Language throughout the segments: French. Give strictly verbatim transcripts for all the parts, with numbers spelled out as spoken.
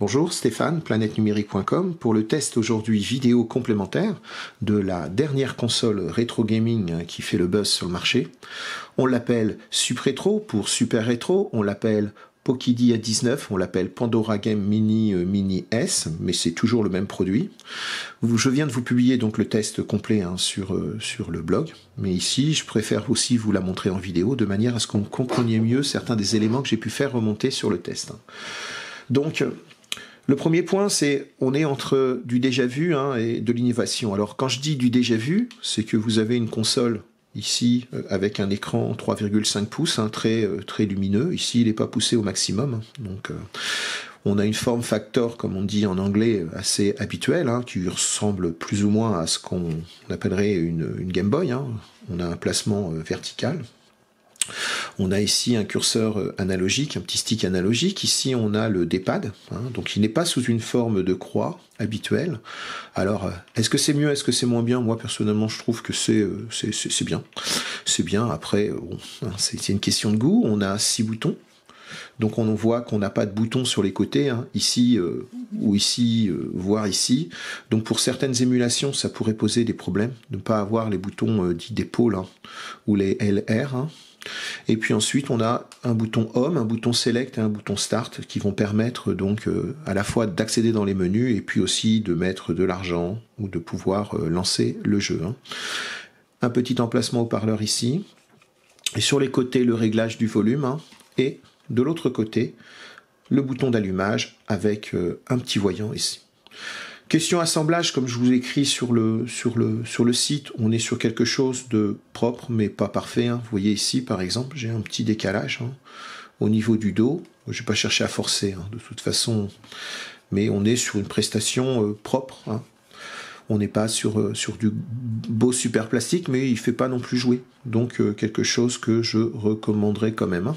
Bonjour, Stéphane, planète numérique point com, pour le test aujourd'hui vidéo complémentaire de la dernière console rétro gaming qui fait le buzz sur le marché. On l'appelle Suprétro pour Super Rétro, on l'appelle Pokidi A dix-neuf, on l'appelle Pandora Game Mini euh, Mini S, mais c'est toujours le même produit. Je viens de vous publier donc le test complet hein, sur, euh, sur le blog, mais ici je préfère aussi vous la montrer en vidéo de manière à ce qu'on compreniez mieux certains des éléments que j'ai pu faire remonter sur le test. Donc, le premier point, c'est on est entre du déjà vu hein, et de l'innovation. Alors quand je dis du déjà vu, c'est que vous avez une console ici euh, avec un écran trois virgule cinq pouces, hein, très, euh, très lumineux. Ici, il n'est pas poussé au maximum. Hein, donc, euh, on a une forme factor, comme on dit en anglais, assez habituelle, hein, qui ressemble plus ou moins à ce qu'on appellerait une, une Game Boy. Hein. On a un placement euh, vertical. On a ici un curseur analogique, un petit stick analogique. Ici, on a le D-pad, hein, donc il n'est pas sous une forme de croix habituelle. Alors, est-ce que c'est mieux, est-ce que c'est moins bien? Moi, personnellement, je trouve que c'est c'est, c'est, c'est bien. C'est bien, après, bon, c'est, c'est une question de goût. On a six boutons. Donc on voit qu'on n'a pas de boutons sur les côtés, hein, ici euh, ou ici, euh, voire ici. Donc pour certaines émulations, ça pourrait poser des problèmes de ne pas avoir les boutons euh, dits d'épaule hein, ou les L R. Hein. Et puis ensuite, on a un bouton Home, un bouton Select et un bouton Start qui vont permettre donc euh, à la fois d'accéder dans les menus et puis aussi de mettre de l'argent ou de pouvoir euh, lancer le jeu. Hein. Un petit emplacement haut-parleur ici. Et sur les côtés, le réglage du volume. Hein, et de l'autre côté, le bouton d'allumage avec euh, un petit voyant ici. Question assemblage, comme je vous ai écrit sur le, sur, le, sur le site, on est sur quelque chose de propre, mais pas parfait. Hein. Vous voyez ici, par exemple, j'ai un petit décalage hein, au niveau du dos. Je ne vais pas chercher à forcer, hein, de toute façon, mais on est sur une prestation euh, propre. Hein. On n'est pas sur, euh, sur du beau super plastique, mais il ne fait pas non plus jouer. Donc, euh, quelque chose que je recommanderais quand même. Hein.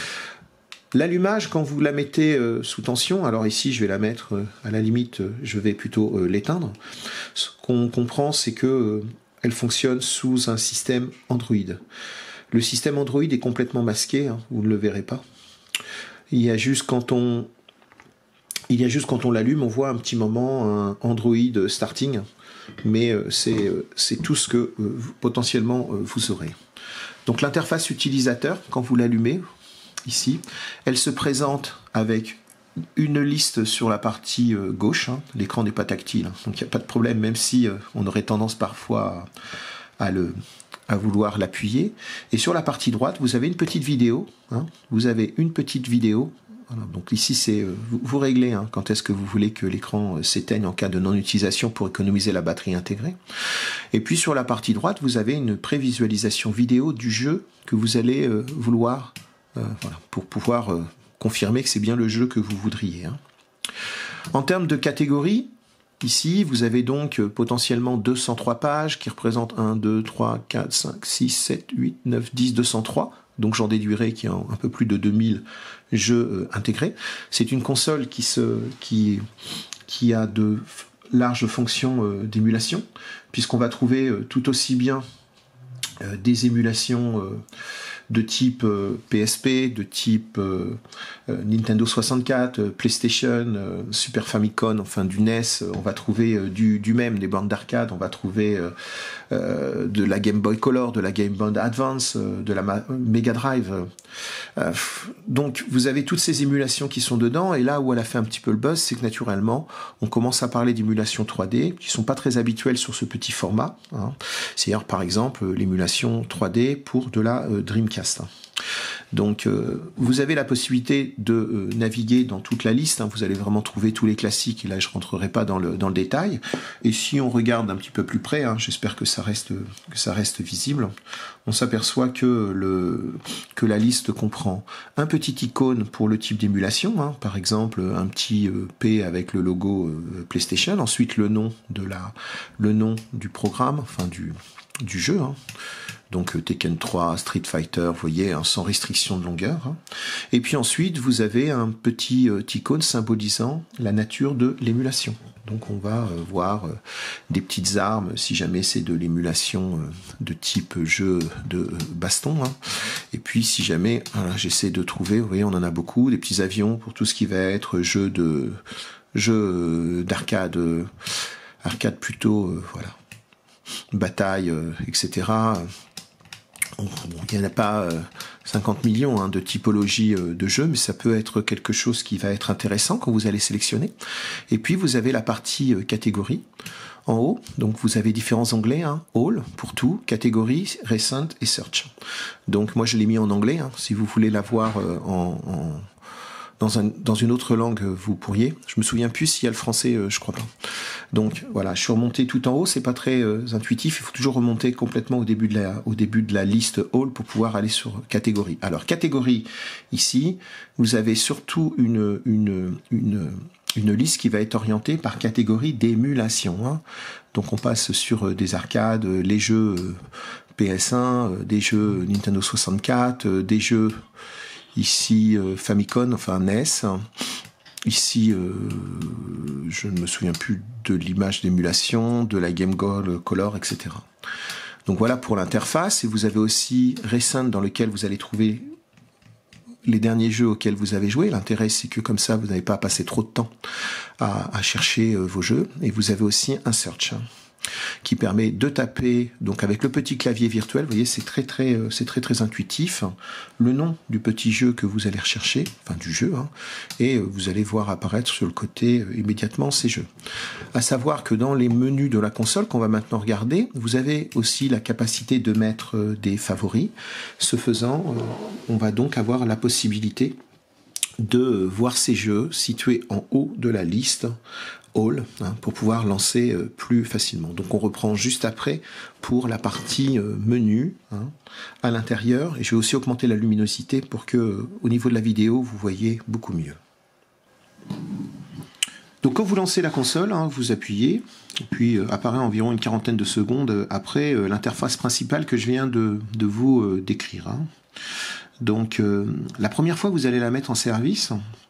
L'allumage, quand vous la mettez euh, sous tension, alors ici je vais la mettre, euh, à la limite, euh, je vais plutôt euh, l'éteindre. Ce qu'on comprend, c'est que euh, elle fonctionne sous un système Android. Le système Android est complètement masqué, hein, vous ne le verrez pas. Il y a juste quand on, il y a juste quand on l'allume, on voit un petit moment un Android starting, mais euh, c'est euh, c'est tout ce que euh, potentiellement euh, vous aurez. Donc l'interface utilisateur, quand vous l'allumez, ici, elle se présente avec une liste sur la partie euh, gauche, hein. L'écran n'est pas tactile, hein. Donc il n'y a pas de problème, même si euh, on aurait tendance parfois à, à, le, à vouloir l'appuyer. Et sur la partie droite, vous avez une petite vidéo, hein. Vous avez une petite vidéo, voilà. Donc ici, c'est euh, vous, vous réglez hein, quand est-ce que vous voulez que l'écran euh, s'éteigne en cas de non-utilisation pour économiser la batterie intégrée. Et puis sur la partie droite, vous avez une prévisualisation vidéo du jeu que vous allez euh, vouloir Euh, voilà, pour pouvoir euh, confirmer que c'est bien le jeu que vous voudriez. Hein. En termes de catégorie, ici, vous avez donc euh, potentiellement deux cent trois pages qui représentent un, deux, trois, quatre, cinq, six, sept, huit, neuf, dix, deux cent trois. Donc j'en déduirai qu'il y a un peu plus de deux mille jeux euh, intégrés. C'est une console qui, se, qui, qui a de larges fonctions euh, d'émulation, puisqu'on va trouver euh, tout aussi bien euh, des émulations euh, de type euh, P S P, de type euh, euh, Nintendo soixante-quatre, euh, PlayStation, euh, Super Famicom, enfin du N E S, euh, on va trouver euh, du, du même, des bornes d'arcade, on va trouver euh, euh, de la Game Boy Color, de la Game Boy Advance, euh, de la Ma- Mega Drive. Euh, donc vous avez toutes ces émulations qui sont dedans, et là où elle a fait un petit peu le buzz, c'est que naturellement, on commence à parler d'émulation trois D, qui sont pas très habituelles sur ce petit format. Hein. C'est-à-dire par exemple l'émulation trois D pour de la euh, Dreamcast. Donc euh, vous avez la possibilité de euh, naviguer dans toute la liste, hein, vous allez vraiment trouver tous les classiques, et là je rentrerai pas dans le, dans le détail. Et si on regarde un petit peu plus près, hein, j'espère que ça reste, que ça reste visible, on s'aperçoit que, le, que la liste comprend un petit icône pour le type d'émulation, hein, par exemple un petit euh, P avec le logo euh, PlayStation, ensuite le nom, de la, le nom du programme, enfin du, du jeu, hein. Donc Tekken trois, Street Fighter, vous voyez, hein, sans restriction de longueur. Hein. Et puis ensuite, vous avez un petit euh, icône symbolisant la nature de l'émulation. Donc on va euh, voir euh, des petites armes, si jamais c'est de l'émulation euh, de type jeu de euh, baston. Hein. Et puis si jamais, voilà, j'essaie de trouver, vous voyez, on en a beaucoup, des petits avions pour tout ce qui va être jeu de jeu d'arcade, euh, arcade plutôt, euh, voilà, bataille, euh, et cetera. Bon, il n'y en a pas euh, cinquante millions hein, de typologies euh, de jeux, mais ça peut être quelque chose qui va être intéressant quand vous allez sélectionner. Et puis vous avez la partie euh, catégorie en haut, donc vous avez différents onglets, hein, All pour tout, catégorie, Recent et Search. Donc moi je l'ai mis en anglais, hein, si vous voulez l'avoir euh, en, en Dans, un, dans une autre langue, vous pourriez. Je me souviens plus s'il y a le français, euh, je crois pas. Donc voilà, je suis remonté tout en haut, c'est pas très euh, intuitif, il faut toujours remonter complètement au début de la, au début de la liste All pour pouvoir aller sur catégorie. Alors catégorie, ici, vous avez surtout une, une, une, une liste qui va être orientée par catégorie d'émulation. Hein. Donc on passe sur euh, des arcades, euh, les jeux euh, P S un, euh, des jeux Nintendo soixante-quatre, euh, des jeux... Ici, euh, Famicom, enfin N E S. Ici, euh, je ne me souviens plus de l'image d'émulation, de la Game Boy Color, et cetera. Donc voilà pour l'interface. Et vous avez aussi Recent dans lequel vous allez trouver les derniers jeux auxquels vous avez joué. L'intérêt, c'est que comme ça, vous n'avez pas à passer trop de temps à, à chercher euh, vos jeux. Et vous avez aussi un Search qui permet de taper, donc avec le petit clavier virtuel, vous voyez, c'est très très, c'est très très intuitif, le nom du petit jeu que vous allez rechercher, enfin du jeu, hein, et vous allez voir apparaître sur le côté euh, immédiatement ces jeux. À savoir que dans les menus de la console qu'on va maintenant regarder, vous avez aussi la capacité de mettre euh, des favoris. Ce faisant, euh, on va donc avoir la possibilité de voir ces jeux situés en haut de la liste All, hein, pour pouvoir lancer euh, plus facilement. Donc on reprend juste après pour la partie euh, menu, hein, à l'intérieur, et je vais aussi augmenter la luminosité pour que euh, au niveau de la vidéo vous voyez beaucoup mieux. Donc quand vous lancez la console, hein, vous appuyez, et puis euh, apparaît environ une quarantaine de secondes après euh, l'interface principale que je viens de, de vous euh, décrire. Hein. Donc euh, la première fois que vous allez la mettre en service,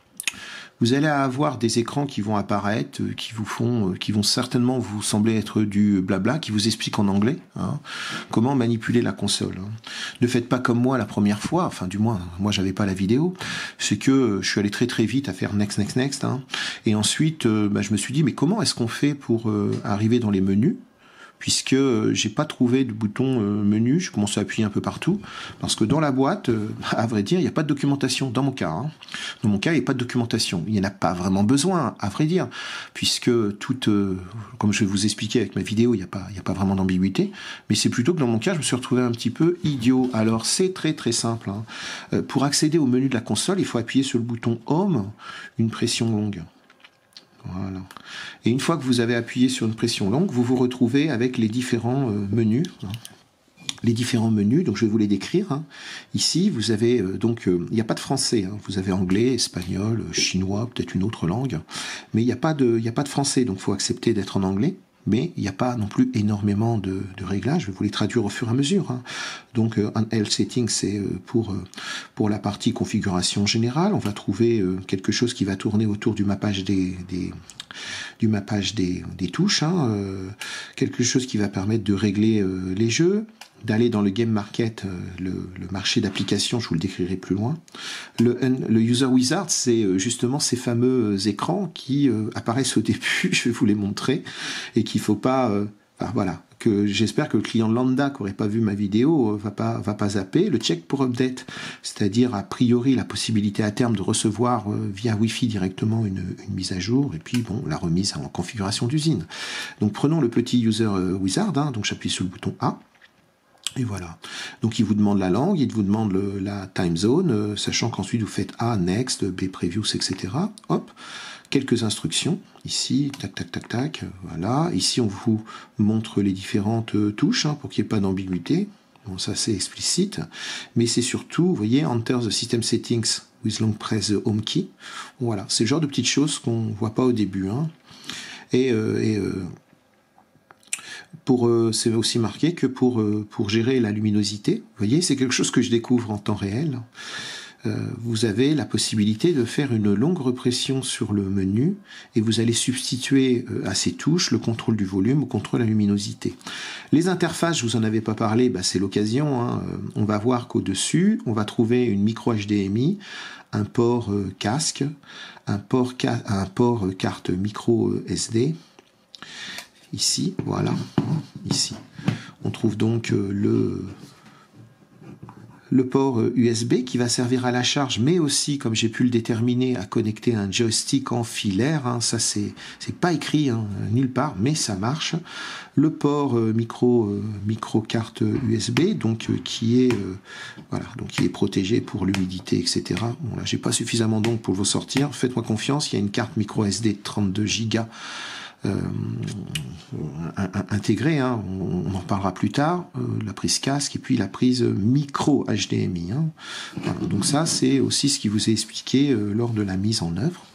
vous allez avoir des écrans qui vont apparaître, qui vous font, qui vont certainement vous sembler être du blabla, qui vous expliquent en anglais hein, comment manipuler la console. Hein. Ne faites pas comme moi la première fois, enfin du moins, moi j'avais pas la vidéo, c'est que je suis allé très très vite à faire next, next, next, hein, et ensuite euh, bah, je me suis dit mais comment est-ce qu'on fait pour euh, arriver dans les menus ? Puisque euh, j'ai pas trouvé de bouton euh, menu, je commence à appuyer un peu partout, parce que dans la boîte, euh, à vrai dire, il n'y a pas de documentation, dans mon cas. Hein. Dans mon cas, il n'y a pas de documentation. Il n'y en a pas vraiment besoin, à vrai dire, puisque tout, euh, comme je vais vous expliquer avec ma vidéo, il n'y a pas, il n'y a pas vraiment d'ambiguïté, mais c'est plutôt que dans mon cas, je me suis retrouvé un petit peu idiot. Alors, c'est très très simple. Hein. Euh, pour accéder au menu de la console, il faut appuyer sur le bouton Home, une pression longue. Voilà. Et une fois que vous avez appuyé sur une pression longue, vous vous retrouvez avec les différents euh, menus. Hein. Les différents menus, donc je vais vous les décrire. Hein. Ici, vous avez euh, donc, euh, il n'y a pas de français. Hein. Vous avez anglais, espagnol, chinois, peut-être une autre langue, mais il n'y a pas de, il n'y a pas de français, donc il faut accepter d'être en anglais. Mais il n'y a pas non plus énormément de, de réglages. Je vais vous les traduire au fur et à mesure. Hein. Donc, euh, un L setting, c'est euh, pour euh, pour la partie configuration générale. On va trouver euh, quelque chose qui va tourner autour du mappage des, des du mappage des, des touches. Hein. Euh, quelque chose qui va permettre de régler euh, les jeux, d'aller dans le game market, euh, le, le marché d'applications. Je vous le décrirai plus loin. Le, le user wizard, c'est justement ces fameux écrans qui euh, apparaissent au début. Je vais vous les montrer et qu'il faut pas. Euh, enfin, voilà. Que j'espère que le client lambda qui n'aurait pas vu ma vidéo euh, va pas va pas zapper. Le check pour update, c'est-à-dire a priori la possibilité à terme de recevoir euh, via Wi-Fi directement une, une mise à jour et puis bon la remise en configuration d'usine. Donc prenons le petit user euh, wizard. Hein, donc j'appuie sur le bouton A. Et voilà. Donc il vous demande la langue, il vous demande le, la time zone, euh, sachant qu'ensuite vous faites A, next, B, previews, et cetera. Hop, quelques instructions. Ici, tac, tac, tac, tac, voilà. Ici, on vous montre les différentes euh, touches, hein, pour qu'il n'y ait pas d'ambiguïté. Bon, ça c'est explicite. Mais c'est surtout, vous voyez, Enter the system settings with long press the home key. Voilà, c'est le genre de petites choses qu'on ne voit pas au début. Hein. Et, euh, et euh, Pour, euh, c'est aussi marqué que pour, euh, pour gérer la luminosité, vous voyez, c'est quelque chose que je découvre en temps réel. Euh, vous avez la possibilité de faire une longue repression sur le menu et vous allez substituer euh, à ces touches le contrôle du volume ou contrôle de la luminosité. Les interfaces, je vous en avais pas parlé, bah, c'est l'occasion. Hein. On va voir qu'au-dessus, on va trouver une micro H D M I, un port euh, casque, un port, ca un port euh, carte micro euh, S D. Ici, voilà, ici. On trouve donc euh, le... le port U S B qui va servir à la charge, mais aussi, comme j'ai pu le déterminer, à connecter un joystick en filaire. Hein, ça, c'est c'est pas écrit hein, nulle part, mais ça marche. Le port euh, micro euh, micro carte U S B, donc euh, qui est euh, voilà, donc qui est protégé pour l'humidité, et cetera. Bon là, j'ai pas suffisamment donc pour vous sortir. Faites-moi confiance. Il y a une carte micro S D de trente-deux gigas. Euh, intégré, hein, on, on en reparlera plus tard, euh, la prise casque et puis la prise micro H D M I. Hein. Voilà, donc ça, c'est aussi ce qui vous est expliqué euh, lors de la mise en œuvre.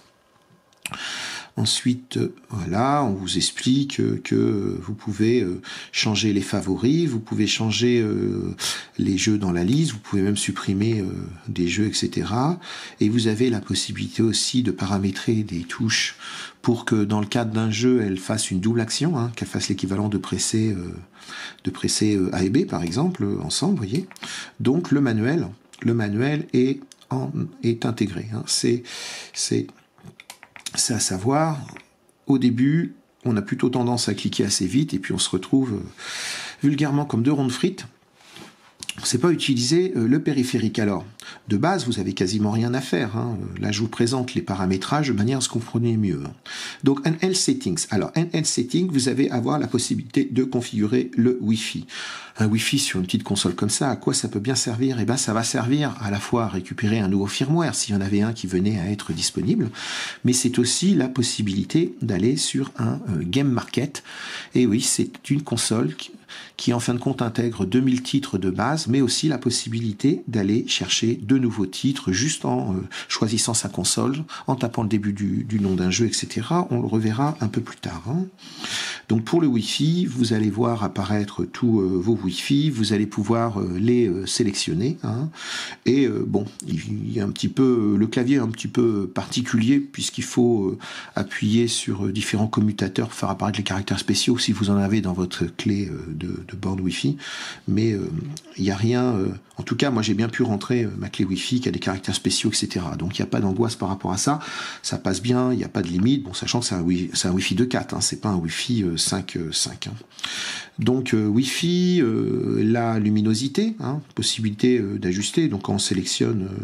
Ensuite, euh, voilà, on vous explique euh, que vous pouvez euh, changer les favoris, vous pouvez changer euh, les jeux dans la liste, vous pouvez même supprimer euh, des jeux, et cetera. Et vous avez la possibilité aussi de paramétrer des touches pour que dans le cadre d'un jeu, elle fasse une double action, hein, qu'elle fasse l'équivalent de presser, euh, de presser euh, A et B, par exemple, euh, ensemble, vous voyez. Donc le manuel, le manuel est, en, est intégré. Hein. C'est, c'est C'est à savoir, au début, on a plutôt tendance à cliquer assez vite et puis on se retrouve euh, vulgairement comme deux ronds de frites. On ne sait pas utiliser euh, le périphérique. Alors, de base, vous avez quasiment rien à faire. Hein. Là, je vous présente les paramétrages de manière à ce que vous compreniez mieux. Hein. Donc, N L Settings. Alors, N L Settings, vous avez avoir la possibilité de configurer le Wi-Fi. Un Wi-Fi sur une petite console comme ça, à quoi ça peut bien servir? Eh bien, ça va servir à la fois à récupérer un nouveau firmware, s'il y en avait un qui venait à être disponible, mais c'est aussi la possibilité d'aller sur un euh, Game Market. Et oui, c'est une console qui, qui, en fin de compte, intègre deux mille titres de base, mais aussi la possibilité d'aller chercher de nouveaux titres juste en euh, choisissant sa console, en tapant le début du, du nom d'un jeu, et cetera. On le reverra un peu plus tard. Hein. Donc, pour le Wi-Fi, vous allez voir apparaître tous euh, vos Wi-Fi, vous allez pouvoir euh, les euh, sélectionner. Hein. Et euh, bon, il y a un petit peu, le clavier est un petit peu particulier puisqu'il faut euh, appuyer sur euh, différents commutateurs pour faire apparaître les caractères spéciaux si vous en avez dans votre clé euh, de, de borne Wi-Fi. Mais euh, il n'y a rien, euh, en tout cas moi j'ai bien pu rentrer euh, ma clé Wi-Fi qui a des caractères spéciaux, et cetera. Donc il n'y a pas d'angoisse par rapport à ça, ça passe bien, il n'y a pas de limite, bon sachant que c'est un, wi un Wi-Fi deux point quatre, hein, c'est pas un Wi-Fi euh, cinq point cinq. Hein. Donc euh, Wi-Fi, euh, la luminosité, hein, possibilité euh, d'ajuster, donc quand on sélectionne... Euh,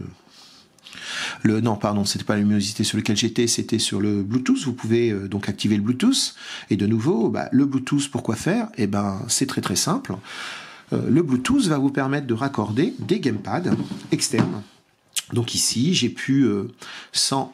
Le, non, pardon, c'était pas la luminosité sur lequel j'étais, c'était sur le Bluetooth. Vous pouvez euh, donc activer le Bluetooth. Et de nouveau, bah, le Bluetooth, pourquoi faire? Eh ben, c'est très très simple. Euh, le Bluetooth va vous permettre de raccorder des gamepads externes. Donc ici, j'ai pu, euh, sans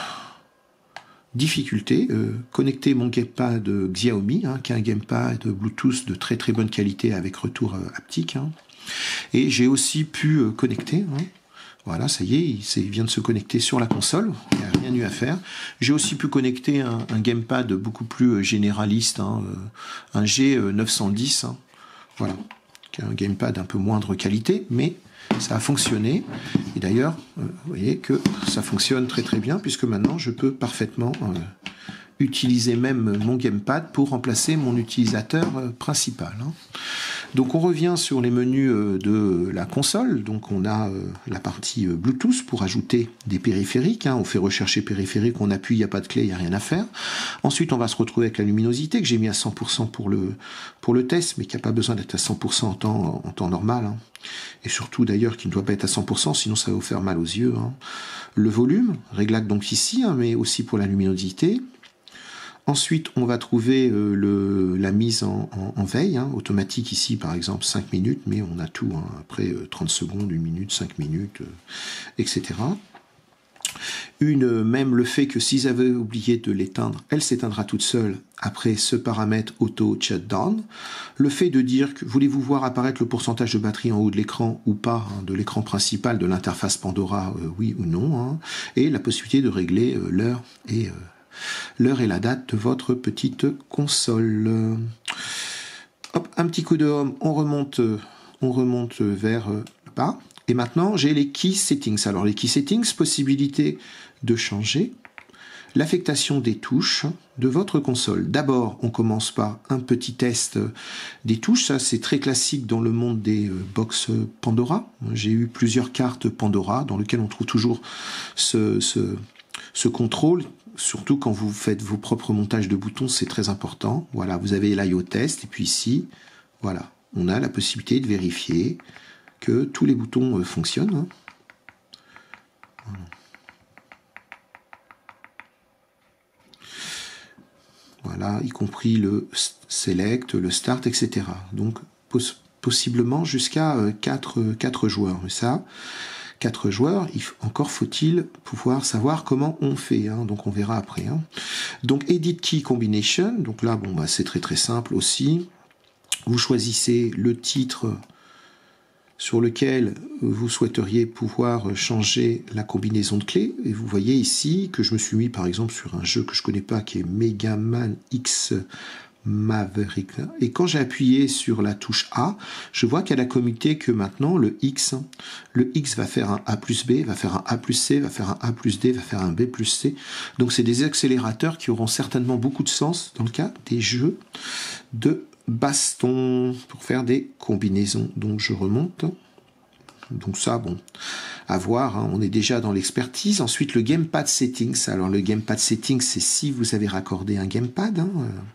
difficulté, euh, connecter mon gamepad Xiaomi, hein, qui est un gamepad Bluetooth de très très bonne qualité avec retour euh, haptique. Hein. Et j'ai aussi pu euh, connecter... Hein, voilà, ça y est, il vient de se connecter sur la console, il n'y a rien eu à faire. J'ai aussi pu connecter un, un gamepad beaucoup plus généraliste, hein, un G neuf cent dix, hein, voilà, qui est un gamepad un peu moindre qualité, mais ça a fonctionné. Et d'ailleurs, euh, vous voyez que ça fonctionne très très bien, puisque maintenant je peux parfaitement euh, utiliser même mon gamepad pour remplacer mon utilisateur euh, principal. Hein. Donc on revient sur les menus de la console. Donc on a la partie Bluetooth pour ajouter des périphériques. Hein. On fait rechercher périphérique, on appuie, il n'y a pas de clé, il n'y a rien à faire. Ensuite on va se retrouver avec la luminosité que j'ai mis à cent pour cent pour le, pour le test, mais qui n'a pas besoin d'être à cent pour cent en temps, en temps normal. Hein. Et surtout d'ailleurs qui ne doit pas être à cent pour cent, sinon ça va vous faire mal aux yeux. Hein. Le volume, réglable donc ici, hein, mais aussi pour la luminosité. Ensuite, on va trouver euh, le, la mise en, en, en veille, hein, automatique ici, par exemple, cinq minutes, mais on a tout, hein, après euh, trente secondes, une minute, cinq minutes, euh, et cetera. Une, euh, même le fait que si vous avez oublié de l'éteindre, elle s'éteindra toute seule après ce paramètre auto shutdown. Le fait de dire que voulez-vous voir apparaître le pourcentage de batterie en haut de l'écran ou pas, hein, de l'écran principal de l'interface Pandora, euh, oui ou non, hein, et la possibilité de régler euh, l'heure et... Euh, l'heure et la date de votre petite console. Hop, un petit coup de home, on remonte, on remonte vers le bas. Et maintenant, j'ai les Key Settings. Alors, les Key Settings, possibilité de changer l'affectation des touches de votre console. D'abord, on commence par un petit test des touches. Ça, c'est très classique dans le monde des box Pandora. J'ai eu plusieurs cartes Pandora dans lesquelles on trouve toujours ce, ce, ce contrôle. Surtout quand vous faites vos propres montages de boutons, c'est très important. Voilà, vous avez l'I O test. Et puis ici, voilà, on a la possibilité de vérifier que tous les boutons fonctionnent. Voilà. Voilà, y compris le select, le start, et cetera. Donc, poss possiblement jusqu'à euh, quatre joueurs. Mais ça, quatre joueurs, il encore faut-il pouvoir savoir comment on fait. Hein. Donc, on verra après. Hein. Donc, Edit Key Combination. Donc là, bon, bah, c'est très très simple aussi. Vous choisissez le titre sur lequel vous souhaiteriez pouvoir changer la combinaison de clés. Et vous voyez ici que je me suis mis par exemple sur un jeu que je ne connais pas qui est Mega Man X Maverick. Et quand j'ai appuyé sur la touche A, je vois qu'elle a commuté que maintenant le X, le X va faire un A plus B, va faire un A plus C, va faire un A plus D, va faire un B plus C. Donc c'est des accélérateurs qui auront certainement beaucoup de sens dans le cas des jeux de baston pour faire des combinaisons. Donc je remonte. Donc ça, bon, à voir, hein, on est déjà dans l'expertise. Ensuite, le Gamepad Settings. Alors le Gamepad Settings, c'est si vous avez raccordé un Gamepad. Hein.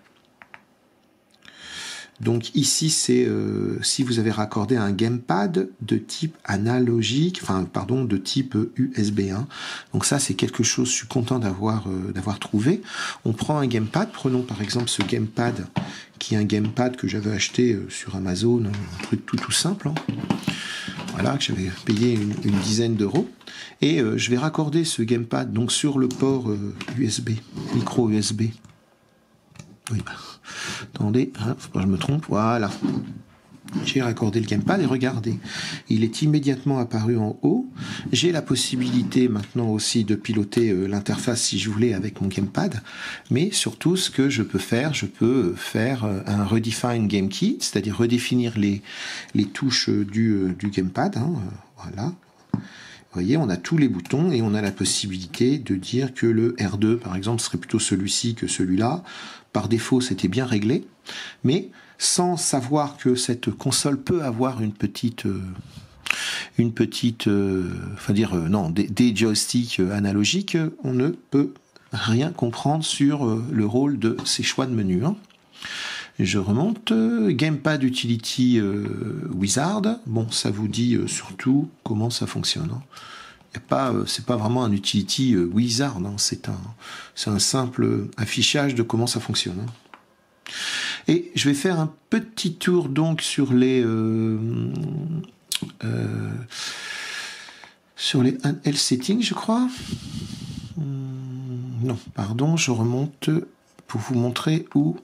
Donc ici, c'est euh, si vous avez raccordé un Gamepad de type analogique, enfin pardon, de type U S B. Hein. Donc ça, c'est quelque chose, je suis content d'avoir euh, d'avoir trouvé. On prend un Gamepad, prenons par exemple ce Gamepad, qui est un Gamepad que j'avais acheté euh, sur Amazon, un truc tout tout simple. Hein. Voilà, que j'avais payé une, une dizaine d'euros. Et euh, je vais raccorder ce Gamepad donc sur le port euh, U S B, micro U S B. Oui, bah, attendez, hein, faut pas que je me trompe, voilà. J'ai raccordé le Gamepad et regardez, il est immédiatement apparu en haut. J'ai la possibilité maintenant aussi de piloter euh, l'interface si je voulais avec mon Gamepad, mais surtout ce que je peux faire, je peux faire euh, un redefine game key, c'est-à-dire redéfinir les, les touches du, euh, du Gamepad, hein, euh, voilà. Vous voyez, on a tous les boutons et on a la possibilité de dire que le R deux, par exemple, serait plutôt celui-ci que celui-là. Par défaut, c'était bien réglé, mais sans savoir que cette console peut avoir une petite, euh, une petite, euh, enfin dire, euh, non, des, des joysticks euh, analogiques, on ne peut rien comprendre sur euh, le rôle de ces choix de menu. Hein. Je remonte, euh, Gamepad Utility euh, Wizard. Bon, ça vous dit euh, surtout comment ça fonctionne. Hein. Y a pas, euh, c'est pas vraiment un Utility euh, Wizard. Hein. C'est un, c'est un simple affichage de comment ça fonctionne. Hein. Et je vais faire un petit tour donc sur les euh, euh, sur les L settings, je crois. Hum, non, pardon, je remonte pour vous montrer où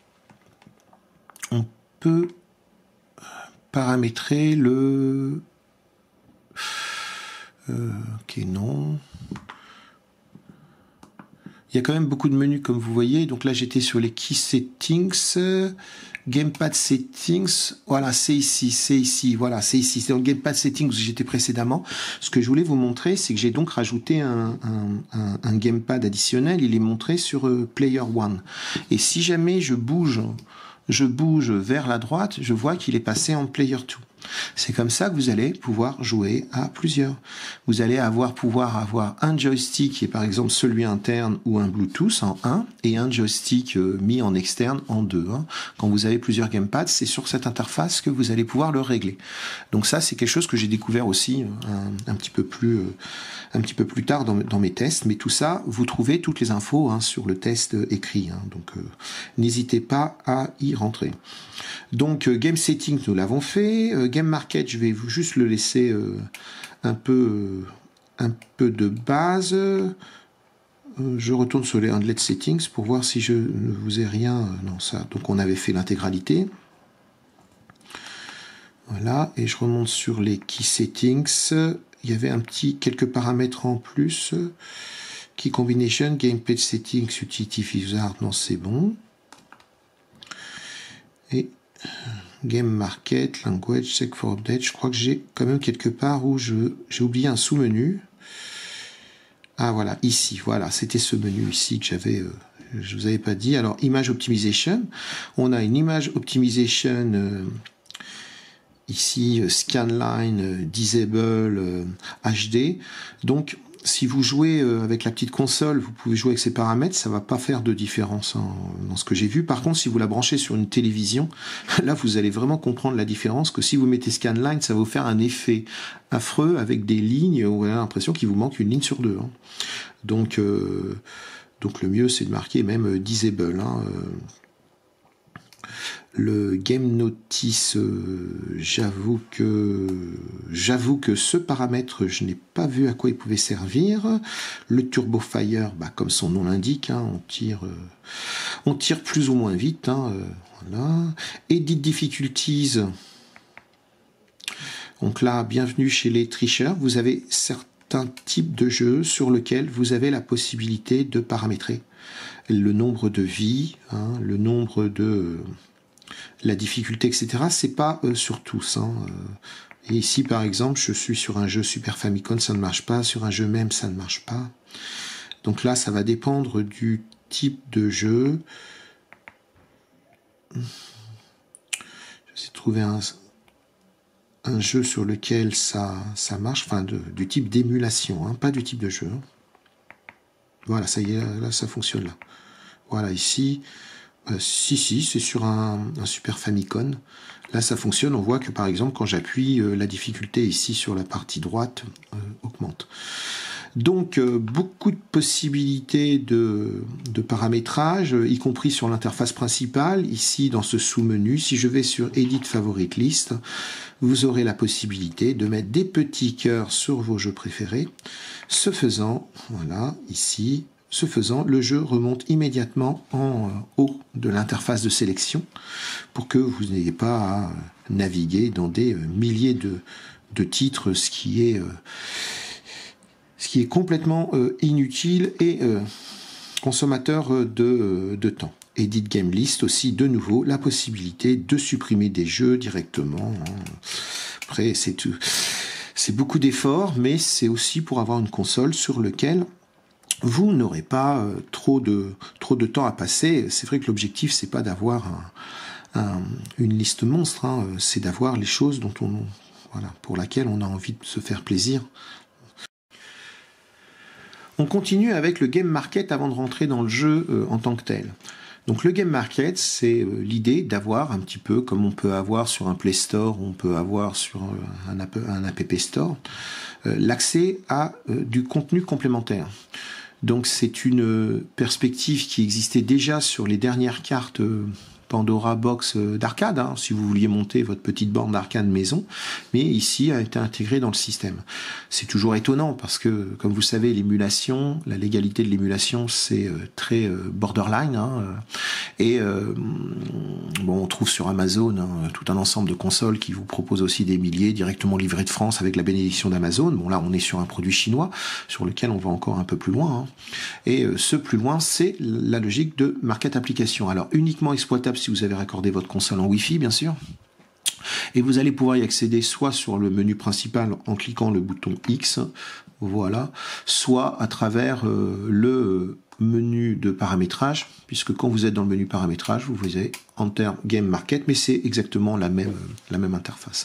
on peut paramétrer le... Euh, ok, non. Il y a quand même beaucoup de menus comme vous voyez. Donc là, j'étais sur les Key Settings, Gamepad Settings. Voilà, c'est ici, c'est ici. Voilà, c'est ici. C'est dans le Gamepad Settings où j'étais précédemment. Ce que je voulais vous montrer, c'est que j'ai donc rajouté un, un, un, un Gamepad additionnel. Il est montré sur euh, Player One. Et si jamais je bouge... je bouge vers la droite, je vois qu'il est passé en Player deux. C'est comme ça que vous allez pouvoir jouer à plusieurs. Vous allez avoir pouvoir avoir un joystick qui est par exemple celui interne ou un Bluetooth en un et un joystick euh, mis en externe en deux. Hein. Quand vous avez plusieurs gamepads, c'est sur cette interface que vous allez pouvoir le régler. Donc ça, c'est quelque chose que j'ai découvert aussi un, un petit peu plus euh, un petit peu plus tard dans, dans mes tests. Mais tout ça, vous trouvez toutes les infos hein, sur le test euh, écrit. Hein. Donc euh, n'hésitez pas à y rentrer. Donc euh, Game Settings, nous l'avons fait. Euh, Game Market, je vais juste le laisser euh, un peu, euh, un peu de base. Euh, je retourne sur les Handlet Settings pour voir si je ne vous ai rien. Euh, non, ça. Donc on avait fait l'intégralité. Voilà, et je remonte sur les Key Settings. Il y avait un petit quelques paramètres en plus. Key Combination, Gamepad Settings, Utility Wizard. Non, c'est bon. Et Game Market, Language, Check for Update. Je crois que j'ai quand même quelque part où je j'ai oublié un sous-menu. Ah voilà, ici, voilà, c'était ce menu ici que j'avais, euh, je vous avais pas dit. Alors, Image Optimization. On a une Image Optimization euh, ici, euh, Scanline, euh, Disable, euh, H D. Donc, si vous jouez avec la petite console, vous pouvez jouer avec ces paramètres, ça va pas faire de différence hein, dans ce que j'ai vu. Par contre, si vous la branchez sur une télévision, là, vous allez vraiment comprendre la différence, que si vous mettez Scanline, ça va vous faire un effet affreux avec des lignes où vous avez l'impression qu'il vous manque une ligne sur deux. Hein. Donc, euh, donc le mieux, c'est de marquer même Disable. Hein, euh, Le Game Notice, euh, j'avoue que j'avoue que ce paramètre, je n'ai pas vu à quoi il pouvait servir. Le Turbo Fire, bah, comme son nom l'indique, hein, on tire, euh, on tire plus ou moins vite. Hein, euh, voilà. Edit Difficulties. Donc là, bienvenue chez les tricheurs. Vous avez certains types de jeux sur lesquels vous avez la possibilité de paramétrer le nombre de vies, hein, le nombre de la difficulté, et cetera. C'est pas euh, sur tous. Hein. Et ici, par exemple, je suis sur un jeu Super Famicom, ça ne marche pas. Sur un jeu même, ça ne marche pas. Donc là, ça va dépendre du type de jeu. J'ai trouvé un, un jeu sur lequel ça, ça marche, enfin de, du type d'émulation, hein, pas du type de jeu. Hein. Voilà, ça y est, là, ça fonctionne là. Voilà, ici. Euh, si, si, c'est sur un, un Super Famicom. Là, ça fonctionne. On voit que, par exemple, quand j'appuie, euh, la difficulté ici sur la partie droite euh, augmente. Donc, euh, beaucoup de possibilités de, de paramétrage, y compris sur l'interface principale. Ici, dans ce sous-menu, si je vais sur Edit Favorite List, vous aurez la possibilité de mettre des petits cœurs sur vos jeux préférés. Ce faisant, voilà, ici... Ce faisant, le jeu remonte immédiatement en haut de l'interface de sélection pour que vous n'ayez pas à naviguer dans des milliers de, de titres, ce qui est, ce qui est complètement inutile et consommateur de, de temps. Edit Game List aussi, de nouveau, la possibilité de supprimer des jeux directement. Après, c'est tout. C'est beaucoup d'efforts, mais c'est aussi pour avoir une console sur laquelle vous n'aurez pas euh, trop de trop de temps à passer. C'est vrai que l'objectif, c'est pas d'avoir un, un, une liste monstre, hein, c'est d'avoir les choses dont on, voilà, pour laquelle on a envie de se faire plaisir. On continue avec le Game Market avant de rentrer dans le jeu euh, en tant que tel. Donc le Game Market, c'est euh, l'idée d'avoir un petit peu comme on peut avoir sur un Play Store, on peut avoir sur un, app, un App Store, euh, l'accès à euh, du contenu complémentaire. Donc c'est une perspective qui existait déjà sur les dernières cartes Pandora Box d'arcade, hein, si vous vouliez monter votre petite borne d'arcade maison, mais ici a été intégré dans le système. C'est toujours étonnant parce que, comme vous savez, l'émulation, la légalité de l'émulation, c'est euh, très euh, borderline, hein, euh, et euh, bon, on trouve sur Amazon hein, tout un ensemble de consoles qui vous proposent aussi des milliers directement livrés de France avec la bénédiction d'Amazon. Bon là, on est sur un produit chinois sur lequel on va encore un peu plus loin, hein. Et euh, ce plus loin, c'est la logique de Market Application. Alors uniquement exploitable si vous avez raccordé votre console en Wi-Fi, bien sûr. Et vous allez pouvoir y accéder soit sur le menu principal en cliquant le bouton X, voilà, soit à travers euh, le menu de paramétrage, puisque quand vous êtes dans le menu paramétrage, vous avez Enter Game Market, mais c'est exactement la même, la même interface.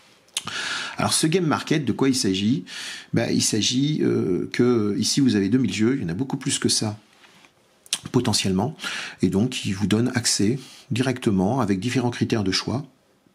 Alors ce Game Market, de quoi il s'agit? Ben, il s'agit euh, que ici vous avez deux mille jeux, il y en a beaucoup plus que ça potentiellement, et donc il vous donne accès directement avec différents critères de choix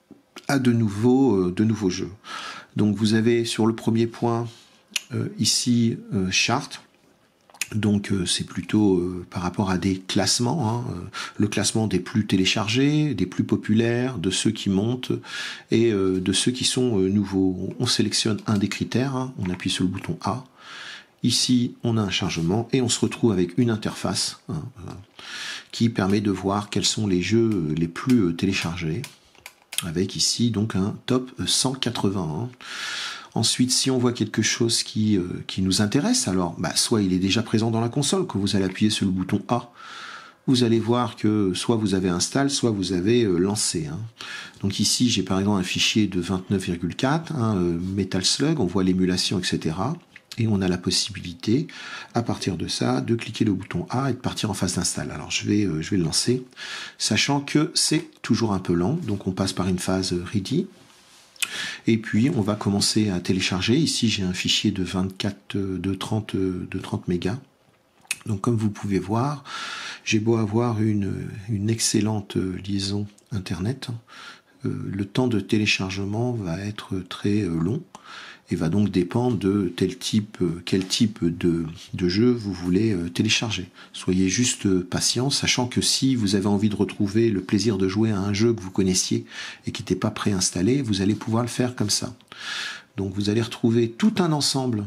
à de nouveaux, euh, de nouveaux jeux. Donc vous avez sur le premier point euh, ici euh, chart. Donc euh, c'est plutôt euh, par rapport à des classements, hein, euh, le classement des plus téléchargés, des plus populaires, de ceux qui montent et euh, de ceux qui sont euh, nouveaux. On sélectionne un des critères, hein, on appuie sur le bouton A. Ici, on a un chargement et on se retrouve avec une interface hein, euh, qui permet de voir quels sont les jeux les plus euh, téléchargés, avec ici donc un top cent quatre-vingts. Hein. Ensuite, si on voit quelque chose qui, euh, qui nous intéresse, alors bah, soit il est déjà présent dans la console, quand vous allez appuyer sur le bouton A, vous allez voir que soit vous avez install, soit vous avez euh, lancé. Hein. Donc ici, j'ai par exemple un fichier de vingt-neuf virgule quatre, hein, euh, Metal Slug, on voit l'émulation, et cetera. Et on a la possibilité, à partir de ça, de cliquer le bouton A et de partir en phase d'install. Alors je vais, euh, je vais le lancer, sachant que c'est toujours un peu lent, donc on passe par une phase ready. Et puis on va commencer à télécharger. Ici j'ai un fichier de vingt-quatre, de trente, de trente mégas. Donc comme vous pouvez voir, j'ai beau avoir une, une excellente liaison internet, euh, le temps de téléchargement va être très euh, long et va donc dépendre de tel type, euh, quel type de, de jeu vous voulez euh, télécharger. Soyez juste euh, patient, sachant que si vous avez envie de retrouver le plaisir de jouer à un jeu que vous connaissiez et qui n'était pas préinstallé, vous allez pouvoir le faire comme ça. Donc vous allez retrouver tout un ensemble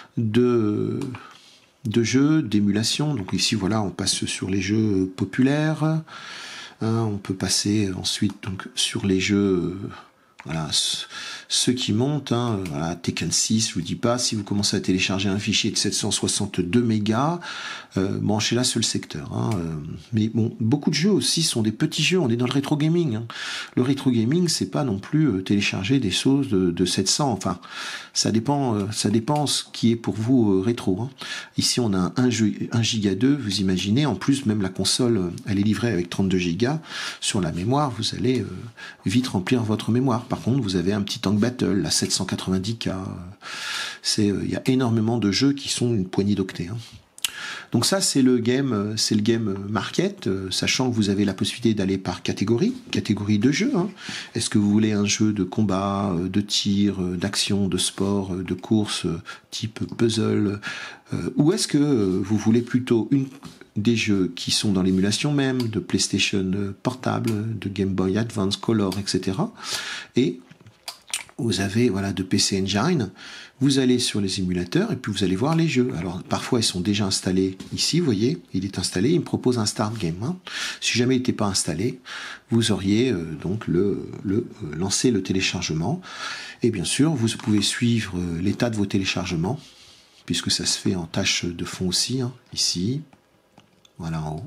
de... de jeux, d'émulation. Donc ici, voilà, on passe sur les jeux populaires. Hein, on peut passer ensuite donc sur les jeux, euh, voilà, ceux qui montent. Hein, voilà, Tekken six, je vous dis pas. Si vous commencez à télécharger un fichier de sept cent soixante-deux mégas, euh, branchez-la sur le secteur. Hein, euh, mais bon, beaucoup de jeux aussi sont des petits jeux. On est dans le rétro gaming. Hein. Le rétro gaming, c'est pas non plus euh, télécharger des choses de, de sept cents. Enfin, ça dépend, euh, ça dépend ce qui est pour vous euh, rétro. Hein. Ici, on a un, jeu, un giga deux. Vous imaginez, en plus, même la console, elle est livrée avec trente-deux gigas. Sur la mémoire, vous allez euh, vite remplir votre mémoire. Par contre, vous avez un petit tank battle, la sept cent quatre-vingt-dix K. C'est, il euh, y a énormément de jeux qui sont une poignée d'octets. Hein. Donc ça, c'est le game, c'est le game market, euh, sachant que vous avez la possibilité d'aller par catégorie, catégorie de jeu. Hein. Est-ce que vous voulez un jeu de combat, euh, de tir, euh, d'action, de sport, euh, de course, euh, type puzzle, euh, ou est-ce que euh, vous voulez plutôt une des jeux qui sont dans l'émulation même, de PlayStation portable, de Game Boy Advance, Color, et cetera. Et vous avez, voilà, de P C Engine, vous allez sur les émulateurs et puis vous allez voir les jeux. Alors parfois ils sont déjà installés ici, vous voyez, il est installé, il me propose un start game. Hein. Si jamais il n'était pas installé, vous auriez euh, donc le, le euh, lancé le téléchargement. Et bien sûr, vous pouvez suivre euh, l'état de vos téléchargements, puisque ça se fait en tâche de fond aussi, hein, ici, voilà en haut.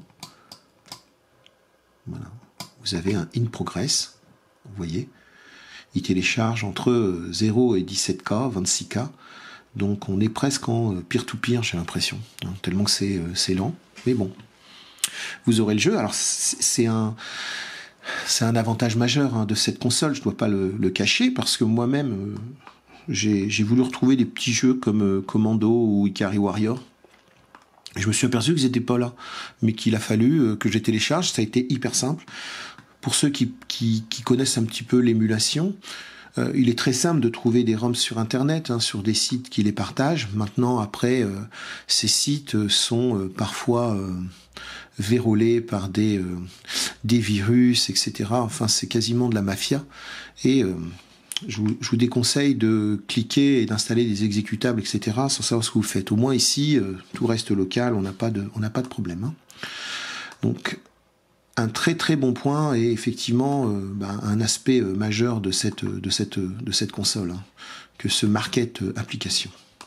Voilà. Vous avez un in progress, vous voyez. Il télécharge entre zéro et dix-sept K, vingt-six K. Donc on est presque en peer-to-peer, j'ai l'impression. Hein, tellement que c'est c'est lent. Mais bon. Vous aurez le jeu. Alors c'est un, c'est un avantage majeur hein, de cette console, je ne dois pas le, le cacher, parce que moi-même, euh, j'ai j'ai voulu retrouver des petits jeux comme euh, Commando ou Ikari Warrior. Je me suis aperçu qu'ils n'étaient pas là, mais qu'il a fallu euh, que je les télécharge. Ça a été hyper simple. Pour ceux qui, qui, qui connaissent un petit peu l'émulation, euh, il est très simple de trouver des ROMs sur Internet, hein, sur des sites qui les partagent. Maintenant, après, euh, ces sites sont euh, parfois euh, vérolés par des, euh, des virus, et cetera. Enfin, c'est quasiment de la mafia. Et euh, je, vous, je vous déconseille de cliquer et d'installer des exécutables, et cetera, sans savoir ce que vous faites. Au moins ici, euh, tout reste local, on n'a pas de, on n'a pas de problème. Hein. Donc, un très très bon point et effectivement euh, bah, un aspect euh, majeur de cette, de cette, de cette console, hein, que ce market euh, application.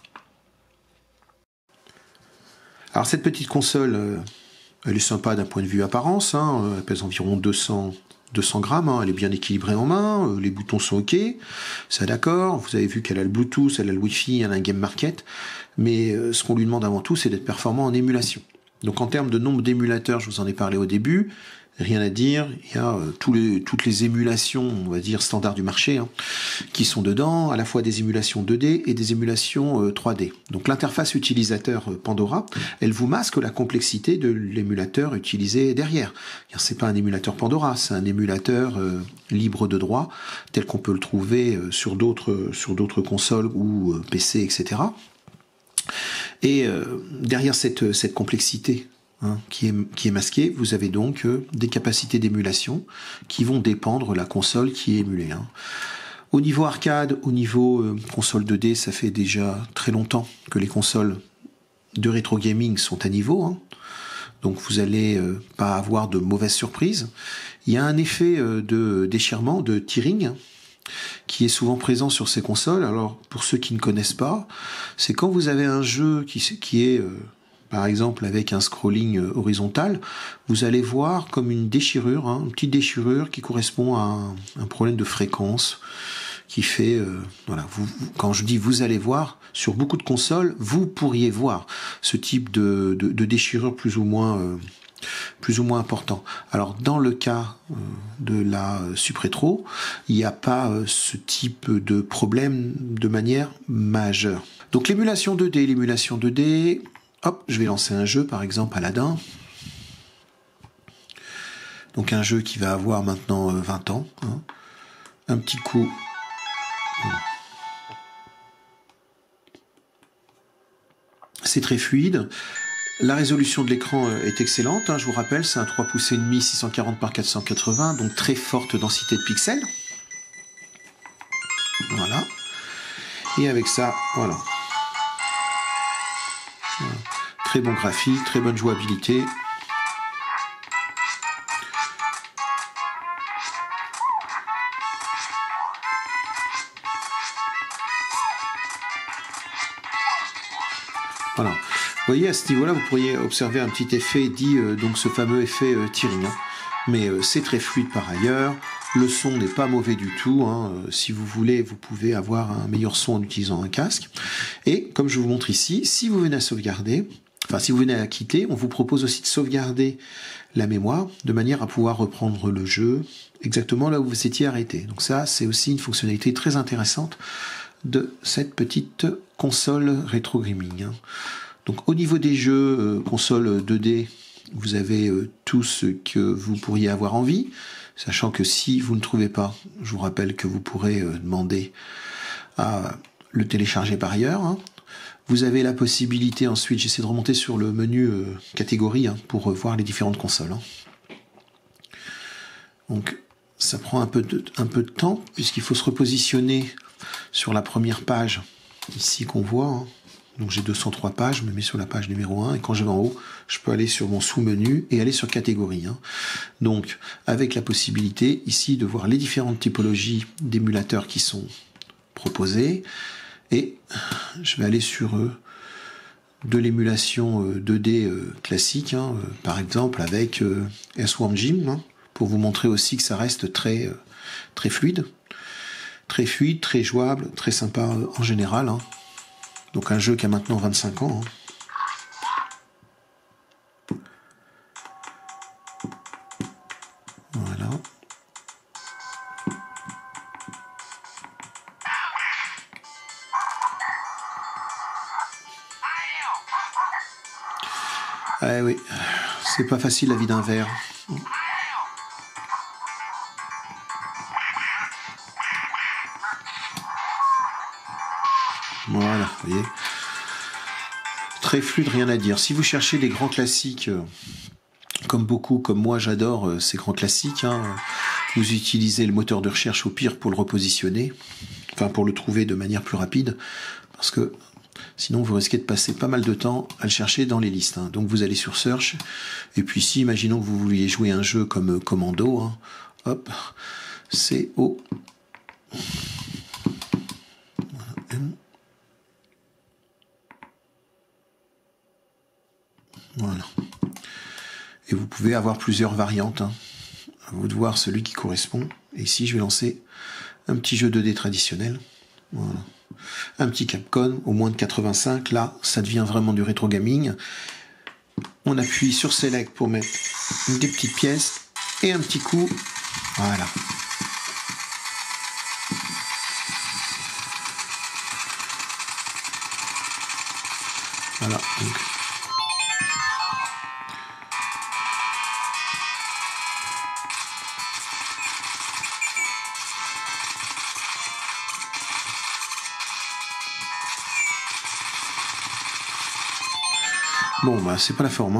Alors cette petite console, euh, elle est sympa d'un point de vue apparence, hein, elle pèse environ deux cents grammes, hein, elle est bien équilibrée en main, euh, les boutons sont ok, ça d'accord, vous avez vu qu'elle a le Bluetooth, elle a le Wi-Fi, elle a un Game Market, mais euh, ce qu'on lui demande avant tout, c'est d'être performant en émulation. Donc en termes de nombre d'émulateurs, je vous en ai parlé au début, rien à dire, il y a euh, tous les, toutes les émulations, on va dire standards du marché, hein, qui sont dedans, à la fois des émulations deux D et des émulations euh, trois D. Donc l'interface utilisateur euh, Pandora, elle vous masque la complexité de l'émulateur utilisé derrière. C'est pas un émulateur Pandora, c'est un émulateur euh, libre de droit, tel qu'on peut le trouver euh, sur d'autres sur d'autres consoles ou euh, P C, et cetera. Et euh, derrière cette, cette complexité hein, qui, est, qui est masquée, vous avez donc euh, des capacités d'émulation qui vont dépendre de la console qui est émulée. Hein. Au niveau arcade, au niveau euh, console deux D, ça fait déjà très longtemps que les consoles de rétro gaming sont à niveau. Hein. Donc vous n'allez euh, pas avoir de mauvaises surprises. Il y a un effet euh, de déchirement, de tearing, qui est souvent présent sur ces consoles. Alors pour ceux qui ne connaissent pas, c'est quand vous avez un jeu qui, qui est euh, par exemple avec un scrolling horizontal, vous allez voir comme une déchirure, hein, une petite déchirure qui correspond à un, un problème de fréquence qui fait, euh, voilà, vous, quand je dis vous allez voir, sur beaucoup de consoles, vous pourriez voir ce type de, de, de déchirure plus ou moins, euh, plus ou moins important. Alors dans le cas euh, de la Supretro, il n'y a pas euh, ce type de problème de manière majeure. Donc l'émulation deux D, l'émulation deux D, hop, je vais lancer un jeu, par exemple Aladdin. Donc un jeu qui va avoir maintenant euh, vingt ans. Hein. Un petit coup. C'est très fluide. La résolution de l'écran est excellente. Hein, je vous rappelle, c'est un trois pouces et demi, six cent quarante par quatre cent quatre-vingts, donc très forte densité de pixels. Voilà. Et avec ça, voilà. Voilà. Très bon graphique, très bonne jouabilité. Voilà. Vous voyez, à ce niveau-là, vous pourriez observer un petit effet dit, euh, donc ce fameux effet euh, tearing. Hein. Mais euh, c'est très fluide par ailleurs. Le son n'est pas mauvais du tout. Hein. Euh, si vous voulez, vous pouvez avoir un meilleur son en utilisant un casque. Et comme je vous montre ici, si vous venez à sauvegarder, enfin si vous venez à quitter, on vous propose aussi de sauvegarder la mémoire de manière à pouvoir reprendre le jeu exactement là où vous étiez arrêté. Donc ça, c'est aussi une fonctionnalité très intéressante de cette petite console rétro gaming. Hein. Donc au niveau des jeux euh, console deux D, vous avez euh, tout ce que vous pourriez avoir envie, sachant que si vous ne trouvez pas, je vous rappelle que vous pourrez euh, demander à le télécharger par ailleurs. Hein. Vous avez la possibilité ensuite, j'essaie de remonter sur le menu euh, catégorie hein, pour euh, voir les différentes consoles. Hein. Donc ça prend un peu de, un peu de temps puisqu'il faut se repositionner sur la première page ici qu'on voit. Hein. Donc j'ai deux cent trois pages, je me mets sur la page numéro un et quand je vais en haut, je peux aller sur mon sous-menu et aller sur catégorie. Hein. Donc avec la possibilité ici de voir les différentes typologies d'émulateurs qui sont proposées et je vais aller sur euh, de l'émulation euh, deux D euh, classique, hein, euh, par exemple avec euh, Earthworm Jim, hein, pour vous montrer aussi que ça reste très, euh, très fluide, très fluide, très jouable, très sympa euh, en général. Hein. Donc un jeu qui a maintenant vingt-cinq ans. Hein. Voilà. Eh oui, c'est pas facile la vie d'un ver. Voilà, vous voyez. Très fluide, rien à dire. Si vous cherchez des grands classiques, euh, comme beaucoup, comme moi, j'adore euh, ces grands classiques, hein, vous utilisez le moteur de recherche au pire pour le repositionner, enfin pour le trouver de manière plus rapide, parce que sinon vous risquez de passer pas mal de temps à le chercher dans les listes. Hein. Donc vous allez sur Search, et puis si, imaginons que vous vouliez jouer un jeu comme Commando, hein, hop, C O Voilà. Et vous pouvez avoir plusieurs variantes. Hein. À vous de voir celui qui correspond. Et ici, je vais lancer un petit jeu deux D traditionnel. Voilà. Un petit Capcom, au moins de quatre-vingt-cinq. Là, ça devient vraiment du rétro gaming. On appuie sur Select pour mettre des petites pièces. Et un petit coup. Voilà. Voilà. Donc, bon, bah, c'est pas la forme. Hein.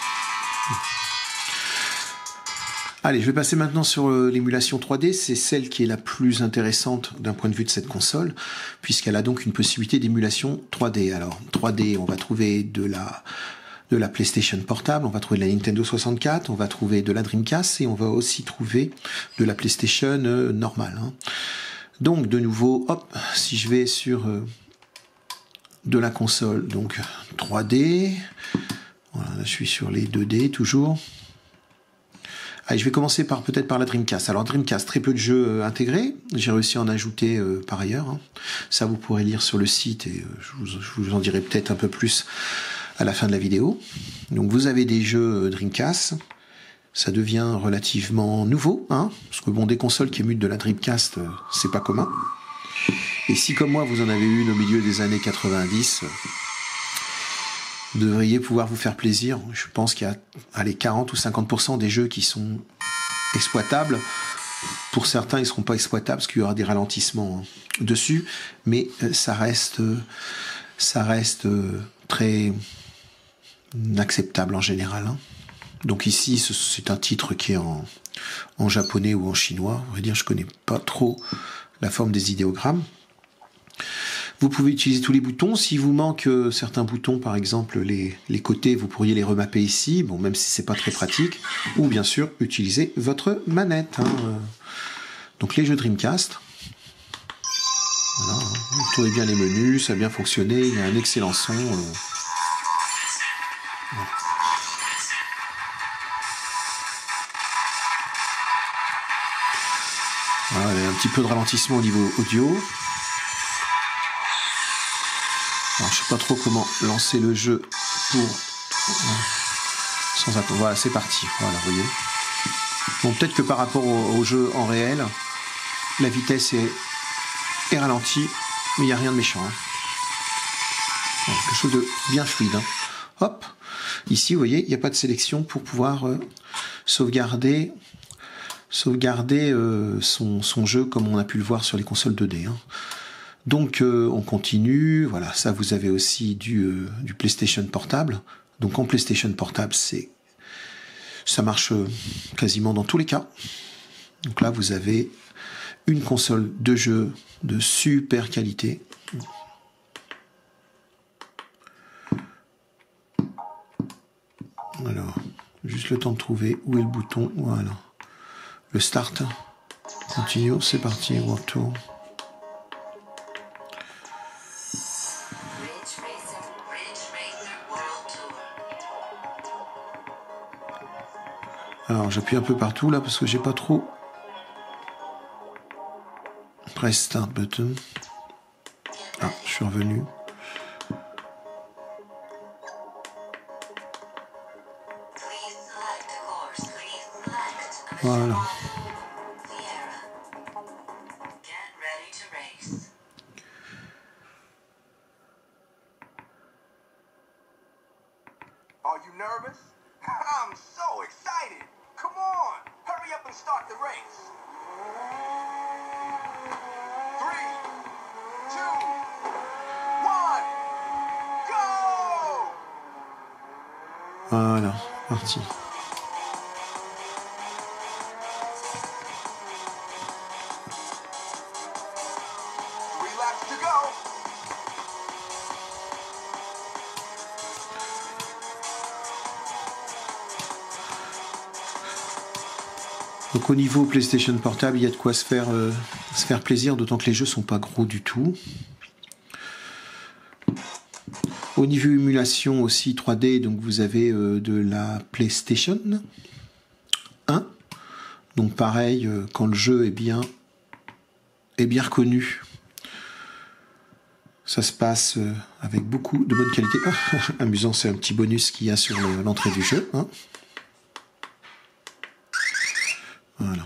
Allez, je vais passer maintenant sur l'émulation trois D. C'est celle qui est la plus intéressante d'un point de vue de cette console, puisqu'elle a donc une possibilité d'émulation trois D. Alors, trois D, on va trouver de la, de la PlayStation portable, on va trouver de la Nintendo soixante-quatre, on va trouver de la Dreamcast et on va aussi trouver de la PlayStation euh, normale. Hein. Donc, de nouveau, hop, si je vais sur... Euh, de la console, donc trois D, Voilà, là, je suis sur les deux D toujours. Allez, je vais commencer par peut-être par la Dreamcast. Alors Dreamcast, très peu de jeux euh, intégrés. J'ai réussi à en ajouter euh, par ailleurs. Hein. Ça, vous pourrez lire sur le site et euh, je, vous, je vous en dirai peut-être un peu plus à la fin de la vidéo. Donc vous avez des jeux euh, Dreamcast. Ça devient relativement nouveau, hein, parce que bon, des consoles qui émutent de la Dreamcast, euh, c'est pas commun. Et si comme moi vous en avez une au milieu des années quatre-vingt-dix, euh, vous devriez pouvoir vous faire plaisir. Je pense qu'il y a allez, quarante ou cinquante pour cent des jeux qui sont exploitables. Pour certains, ils ne seront pas exploitables parce qu'il y aura des ralentissements dessus, mais euh, ça reste, euh, ça reste euh, très acceptable en général. Hein. Donc ici, c'est un titre qui est en, en japonais ou en chinois. On va dire, je connais pas trop la forme des idéogrammes. Vous pouvez utiliser tous les boutons. S'il vous manque euh, certains boutons, par exemple les, les côtés, vous pourriez les remapper ici, bon, même si c'est pas très pratique. Ou bien sûr, utiliser votre manette. Hein. Donc les jeux Dreamcast. Voilà, hein. Vous tournez bien les menus, ça a bien fonctionné, il y a un excellent son. Euh... Voilà. Voilà, il y a un petit peu de ralentissement au niveau audio. Alors, je sais pas trop comment lancer le jeu pour sans attendre. Voilà, c'est parti. Voilà, vous voyez. Bon, peut-être que par rapport au, au jeu en réel, la vitesse est, est ralentie, mais il n'y a rien de méchant. Hein. Voilà, quelque chose de bien fluide. Hein. Hop. Ici, vous voyez, il n'y a pas de sélection pour pouvoir euh, sauvegarder. sauvegarder euh, son, son jeu comme on a pu le voir sur les consoles deux D. Hein. Donc euh, on continue, voilà, ça vous avez aussi du, euh, du PlayStation Portable. Donc en PlayStation Portable, c'est ça marche euh, quasiment dans tous les cas. Donc là vous avez une console de jeu de super qualité. Alors, juste le temps de trouver où est le bouton, voilà. Le start, continue, c'est parti, World Tour. Alors j'appuie un peu partout là parce que j'ai pas trop. Press start button. Ah, je suis revenu. Voilà. Are you nervous? I'm so excited. Come on, hurry up and start the race. Three, two, one, go! Voilà, parti. Three laps to go. Donc au niveau PlayStation Portable, il y a de quoi se faire, euh, se faire plaisir, d'autant que les jeux sont pas gros du tout. Au niveau émulation aussi trois D, donc vous avez euh, de la PlayStation un. Donc pareil, euh, quand le jeu est bien, est bien reconnu, ça se passe euh, avec beaucoup de bonne qualité. Ah, amusant, c'est un petit bonus qu'il y a sur l'entrée du jeu. Hein. Voilà.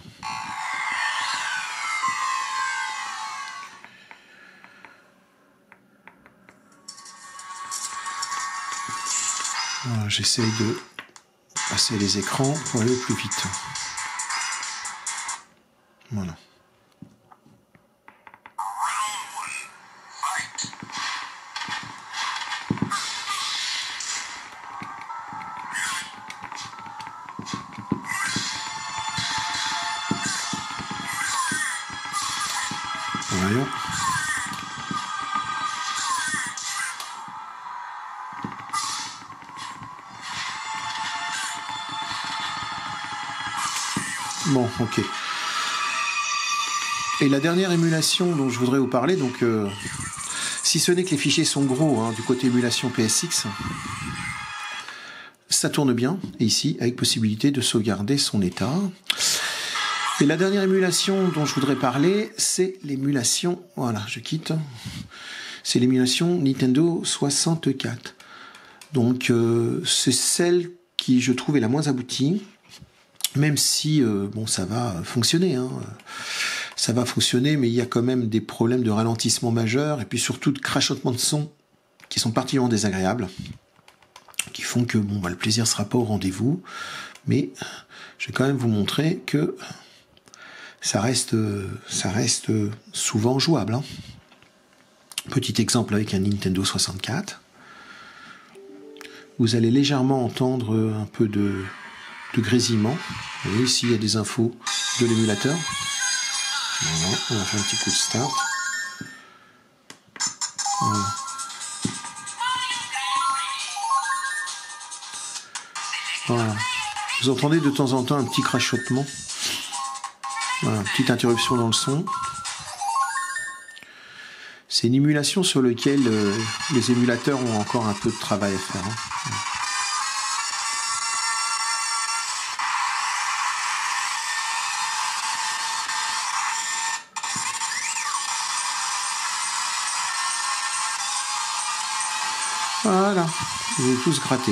Voilà, j'essaye de passer les écrans pour aller plus vite. Voilà. Voyons. Bon, ok. Et la dernière émulation dont je voudrais vous parler, donc, euh, si ce n'est que les fichiers sont gros hein, du côté émulation P S X, ça tourne bien, et ici, avec possibilité de sauvegarder son état. Et la dernière émulation dont je voudrais parler, c'est l'émulation, voilà, je quitte, c'est l'émulation Nintendo soixante-quatre. Donc, euh, c'est celle qui, je trouve, est la moins aboutie, même si, euh, bon, ça va fonctionner, hein. Ça va fonctionner, mais il y a quand même des problèmes de ralentissement majeurs, et puis surtout de crachotement de son, qui sont particulièrement désagréables, qui font que bon, bah, le plaisir ne sera pas au rendez-vous, mais je vais quand même vous montrer que ça reste, ça reste souvent jouable, hein. Petit exemple avec un Nintendo soixante-quatre. Vous allez légèrement entendre un peu de, de grésillement. Vous voyez ici, il y a des infos de l'émulateur. Voilà, on va faire un petit coup de start. Voilà. Voilà. Vous entendez de temps en temps un petit crachotement. Voilà, petite interruption dans le son. C'est une émulation sur laquelle euh, les émulateurs ont encore un peu de travail à faire, hein. Voilà, vous avez tous gratté.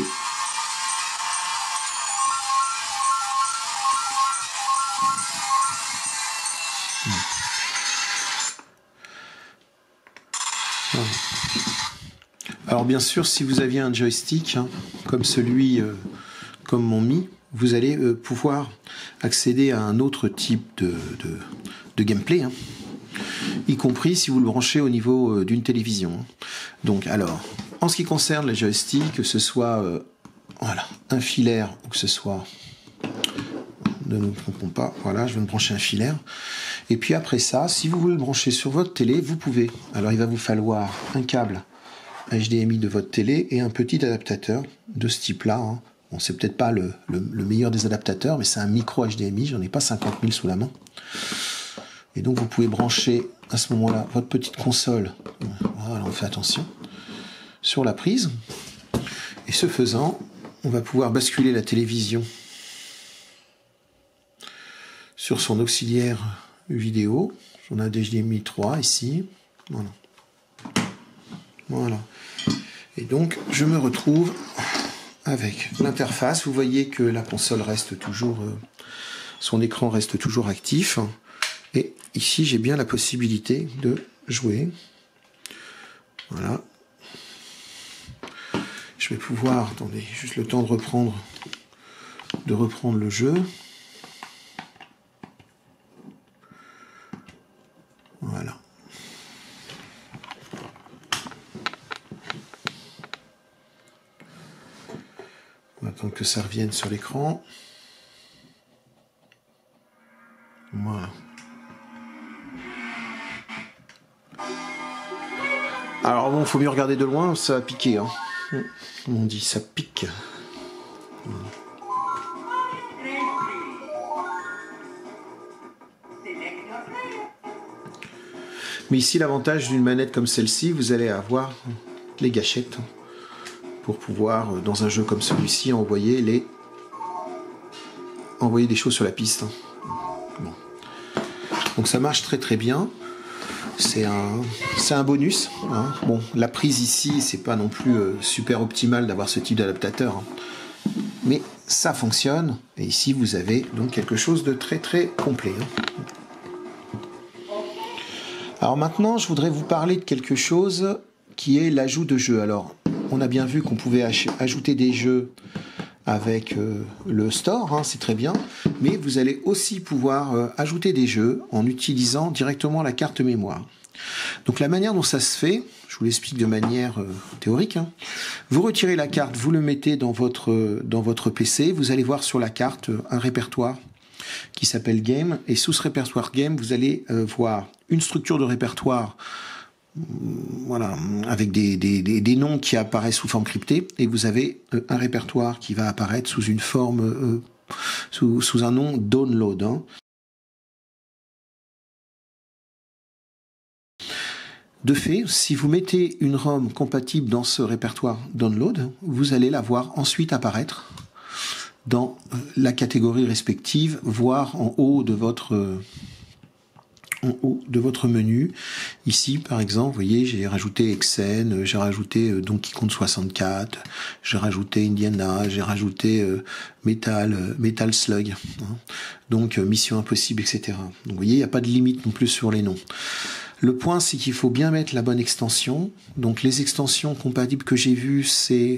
Voilà. Alors bien sûr, si vous aviez un joystick, hein, comme celui, euh, comme mon Mi, vous allez euh, pouvoir accéder à un autre type de, de, de gameplay, hein, y compris si vous le branchez au niveau euh, d'une télévision. Donc alors, en ce qui concerne les joysticks, que ce soit euh, voilà, un filaire ou que ce soit, ne nous trompons pas, voilà, je vais me brancher un filaire. Et puis après ça, si vous voulez le brancher sur votre télé, vous pouvez. Alors il va vous falloir un câble H D M I de votre télé et un petit adaptateur de ce type-là, hein. Bon, c'est peut-être pas le, le, le meilleur des adaptateurs, mais c'est un micro H D M I, j'en ai pas cinquante mille sous la main. Et donc vous pouvez brancher à ce moment-là votre petite console, voilà, on fait attention, sur la prise. Et ce faisant, on va pouvoir basculer la télévision sur son auxiliaire vidéo. On a H D M I trois ici. Voilà. Voilà. Et donc, je me retrouve avec l'interface. Vous voyez que la console reste toujours, euh, son écran reste toujours actif. Et ici, j'ai bien la possibilité de jouer. Voilà. Je vais pouvoir, attendez, juste le temps de reprendre, de reprendre le jeu. Voilà. On attend que ça revienne sur l'écran. Voilà. Alors bon, faut mieux regarder de loin, ça va piquer, hein. Comme on dit, ça pique. Voilà. Mais ici, l'avantage d'une manette comme celle-ci, vous allez avoir les gâchettes pour pouvoir, dans un jeu comme celui-ci, envoyer les envoyer des choses sur la piste. Bon. Donc ça marche très très bien. C'est un, c'est un bonus, hein. Bon, la prise ici, c'est pas non plus euh, super optimal d'avoir ce type d'adaptateur, hein. Mais ça fonctionne. Et ici, vous avez donc quelque chose de très très complet, hein. Alors maintenant, je voudrais vous parler de quelque chose qui est l'ajout de jeux. Alors, on a bien vu qu'on pouvait ajouter des jeux avec euh, le store, hein, c'est très bien, mais vous allez aussi pouvoir euh, ajouter des jeux en utilisant directement la carte mémoire. Donc la manière dont ça se fait, je vous l'explique de manière euh, théorique, hein. Vous retirez la carte, vous le mettez dans votre, euh, dans votre P C, vous allez voir sur la carte euh, un répertoire qui s'appelle Game, et sous ce répertoire Game, vous allez euh, voir une structure de répertoire, voilà, avec des, des, des, des noms qui apparaissent sous forme cryptée, et vous avez euh, un répertoire qui va apparaître sous une forme, euh, sous, sous un nom download, hein. De fait, si vous mettez une ROM compatible dans ce répertoire download, vous allez la voir ensuite apparaître dans la catégorie respective, voire en haut de votre... Euh, en haut de votre menu. Ici, par exemple, vous voyez, j'ai rajouté Exen, j'ai rajouté euh, Donkey Kong soixante-quatre, j'ai rajouté Indiana, j'ai rajouté euh, Metal, euh, Metal Slug, hein, donc euh, Mission Impossible, et cetera. Donc, vous voyez, il n'y a pas de limite non plus sur les noms. Le point, c'est qu'il faut bien mettre la bonne extension. Donc, les extensions compatibles que j'ai vues, c'est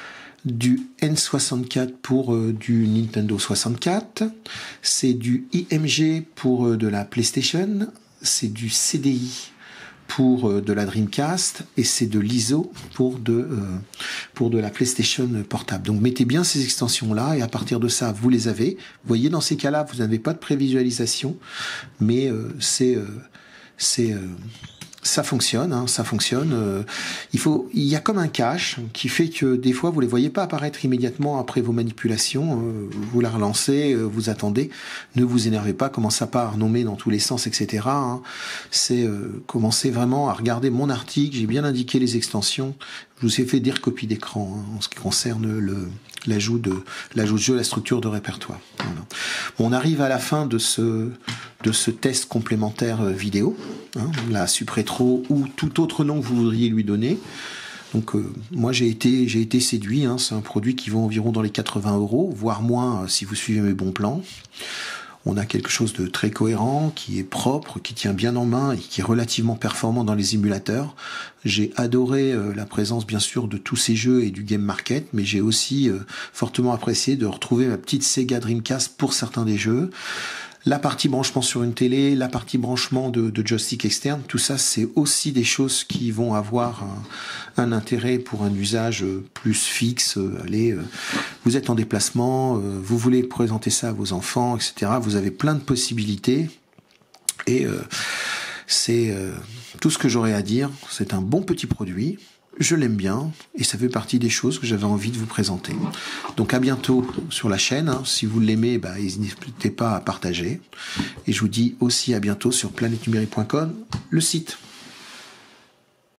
du N soixante-quatre pour euh, du Nintendo soixante-quatre, c'est du I M G pour euh, de la PlayStation, c'est du C D I pour euh, de la Dreamcast et c'est de l'I S O pour de, euh, pour de la PlayStation portable. Donc mettez bien ces extensions-là et à partir de ça, vous les avez. Vous voyez, dans ces cas-là, vous n'avez pas de prévisualisation, mais euh, c'est... Euh, c'est euh, ça fonctionne, hein, ça fonctionne. Euh, il faut, il y a comme un cache qui fait que des fois vous les voyez pas apparaître immédiatement après vos manipulations. Euh, vous la relancez, euh, vous attendez. Ne vous énervez pas, commencez pas à renommer dans tous les sens, et cetera. Hein. C'est euh, commencez vraiment à regarder mon article. J'ai bien indiqué les extensions. Je vous ai fait dire copie d'écran hein, en ce qui concerne le l'ajout de l'ajout de jeu, la structure de répertoire. Voilà. Bon, on arrive à la fin de ce de ce test complémentaire vidéo, hein, la Suprétro ou tout autre nom que vous voudriez lui donner. Donc euh, moi j'ai été j'ai été séduit. Hein, c'est un produit qui vaut environ dans les quatre-vingts euros, voire moins euh, si vous suivez mes bons plans. On a quelque chose de très cohérent, qui est propre, qui tient bien en main et qui est relativement performant dans les émulateurs. J'ai adoré euh, la présence bien sûr de tous ces jeux et du Game Market, mais j'ai aussi euh, fortement apprécié de retrouver ma petite Sega Dreamcast pour certains des jeux. La partie branchement sur une télé, la partie branchement de, de joystick externe, tout ça c'est aussi des choses qui vont avoir un, un intérêt pour un usage plus fixe. Allez, vous êtes en déplacement, vous voulez présenter ça à vos enfants, et cetera. Vous avez plein de possibilités et euh, c'est euh, tout ce que j'aurais à dire. C'est un bon petit produit. Je l'aime bien et ça fait partie des choses que j'avais envie de vous présenter. Donc à bientôt sur la chaîne. Hein. Si vous l'aimez, bah, n'hésitez pas à partager. Et je vous dis aussi à bientôt sur planète numérique point com, le site.